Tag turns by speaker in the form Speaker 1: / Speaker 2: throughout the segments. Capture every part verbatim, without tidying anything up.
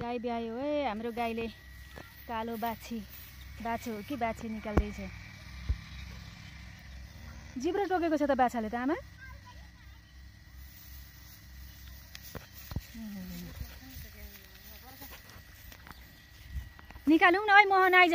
Speaker 1: गाई ब्यायो है हाम्रो गाईले कालो बाछी बाछो हो कि बाछी निकाल्दैछ जिब्रो टोकेको छ त बाछाले त आमा निकालौँ न है मोहन आइज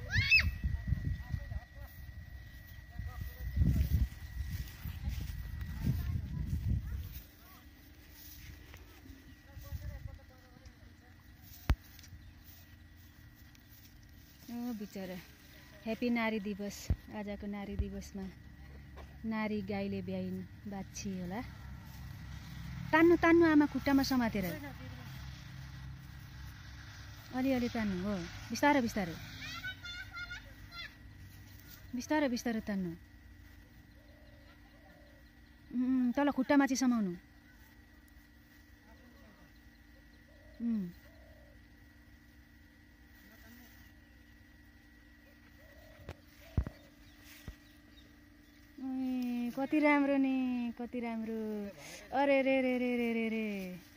Speaker 1: बिचरा ह्याप्पी नारी दिवस आजको नारी दिवसमा नारी गाईले ब्याइन् बाछी होला तान्नु तान्नु आमा खुट्टामा समातेर अलिअलि तान्नु हो बिस्तारै बिस्तारै बिस्तारै बिस्तारै तान्नु तल खुट्टामा चाहिँ समाउनु कति राम्रो नि कति राम्रो अरे रे रे रे रे रे रे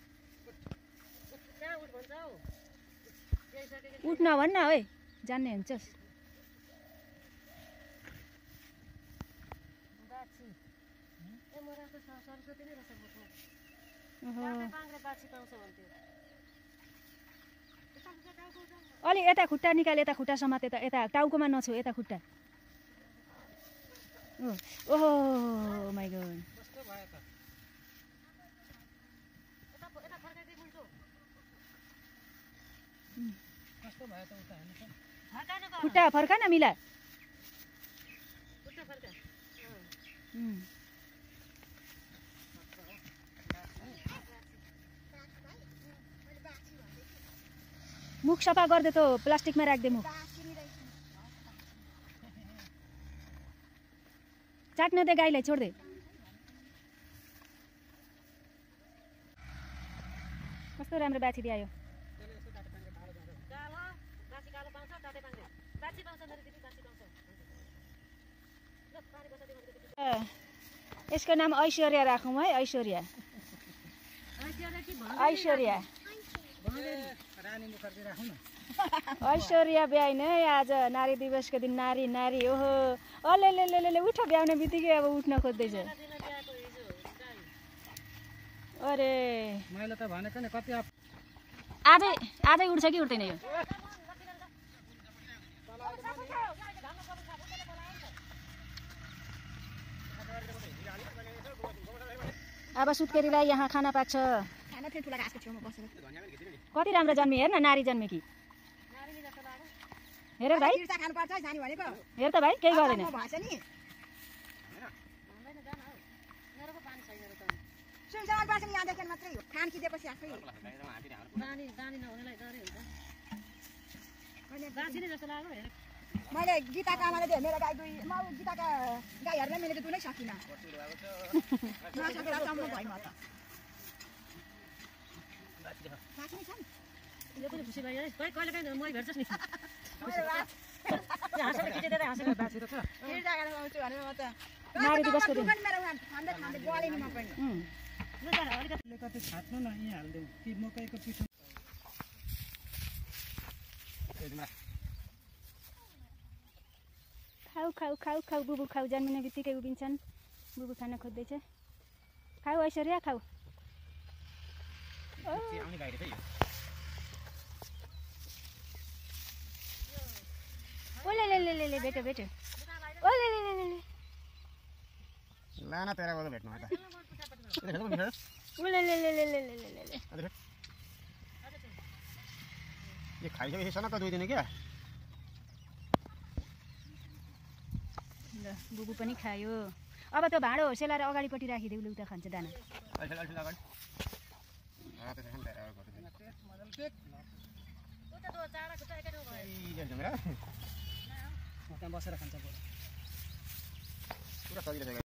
Speaker 1: उठ्न भन्न है जान्ने हुन्छस् अलि यता खुट्टा निकाल यता खुट्टा समात यता यता टाउकोमा नछु यता खुट्टा ओहो माइ गॉड खुट्टा फर्का न मिला मुख सफा गर्दे त प्लास्टिकमा राख्दे मुख चाट्न दे गाईलाई छोड्दे कस्तो राम्रो बाछी दियो यसको नाम ऐश्वर्या राखौँ है ऐश्वर्या ऐश्वर्या ऐश्वर्या ब्याइन है आज नारी दिवसको दिन नारी नारी ओहो अले ले ले ले उठ ब्याउने बित्तिकै अब उठ्न खोज्दैछ अरे मैले त भनेको नि कति आजै आजै उठ्छ कि उठ्दैन यो अब सुत्केरीलाई यहाँ खाना पाक्छ कति राम्रो जन्मी हेर न नारी जन्मे कि हेर भाइ हेर त भाइ केही गर्दैन
Speaker 2: मैले गीताका आमाले दिए मेरो गाई दुई म गीताका गाईहरूलाई मैले दुनै सकिनँ नसकेर सम्म भयो म त
Speaker 1: यो पनि खुसी भयो है कहिले कहिले मै भेट्छस् नि नारी दिवसको दिन
Speaker 3: कति छाट्नु न यहीँ हालिदेऊ कि मकैको पिठो
Speaker 1: खाऊ खाऊ खाऊ खाऊ बुबु खाऊ जन्मिने बित्तिकै उभिन्छन् बुबु खान खोज्दैछ खाऊ ऐश्वर्या खाऊ ओले ले ले ले ले बेटो बेटो ओले ले ले ले ले
Speaker 3: लाना तेरा वाला भेट्नु है त
Speaker 1: ओले ले ले ले ले ले ले ले
Speaker 3: ये खाइसकेपछि सन त दुई दिन क्या
Speaker 1: ल बुबु पनि खायो अब त्यो भाँडो होसेलाएर अगाडिपट्टि राखिदेऊ लु त खान्छ दाना
Speaker 3: बसेर खान्छ